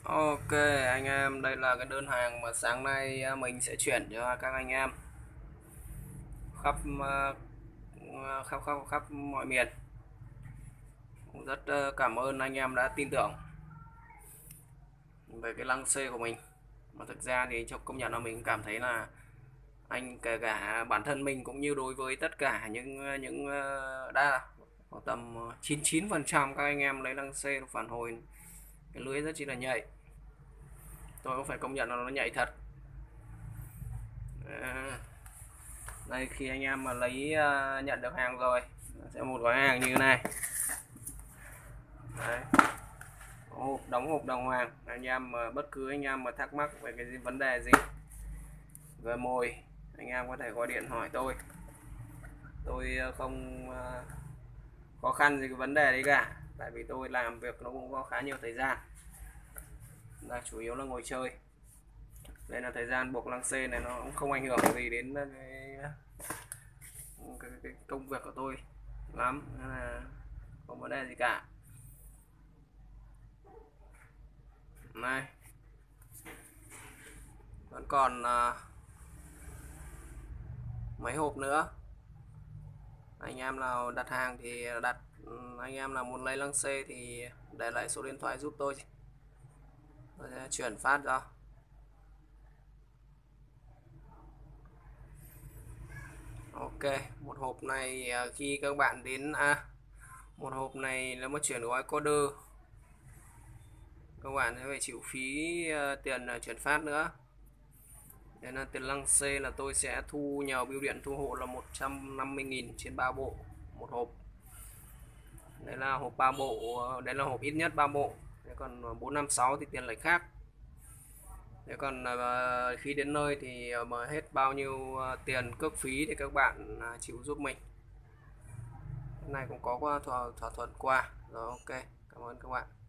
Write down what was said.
Ok anh em, đây là cái đơn hàng mà sáng nay mình sẽ chuyển cho các anh em khắp khắp mọi miền. Cũng rất cảm ơn anh em đã tin tưởng về cái lăng xê của mình. Mà thực ra thì cho công nhận là mình cảm thấy là anh, kể cả bản thân mình cũng như đối với tất cả những đa khoảng tầm 99% các anh em lấy lăng xê phản hồi cái lưới rất chi là nhạy. Tôi cũng phải công nhận là nó nhạy thật. À, đây, khi anh em mà nhận được hàng rồi sẽ một gói hàng như thế này. Đấy, đóng hộp đàng hoàng. Anh em mà bất cứ anh em mà thắc mắc về cái vấn đề gì về mồi, anh em có thể gọi điện hỏi tôi không khó khăn gì cái vấn đề đấy cả, tại vì tôi làm việc nó cũng có khá nhiều thời gian, là chủ yếu là ngồi chơi, nên là thời gian buộc lăng xê này nó cũng không ảnh hưởng gì đến cái công việc của tôi lắm, nên là không vấn đề gì cả. Này, vẫn còn mấy hộp nữa. Anh em nào đặt hàng thì đặt, anh em nào muốn lấy lăng xê thì để lại số điện thoại giúp tôi sẽ chuyển phát cho. Ok, một hộp này khi các bạn đến một hộp này nếu mà chuyển gói coder các bạn sẽ phải chịu phí tiền chuyển phát nữa. Nên là tiền lăng xê là tôi sẽ thu nhờ bưu điện thu hộ là 150.000 trên 3 bộ một hộp. Đấy là hộp 3 bộ, đấy là hộp ít nhất 3 bộ. Thế còn 4 5 6 thì tiền lại khác. Thế còn khi đến nơi thì mà hết bao nhiêu tiền cước phí thì các bạn chịu giúp mình. Cái này cũng có thỏa thuận qua. Rồi, ok. Cảm ơn các bạn.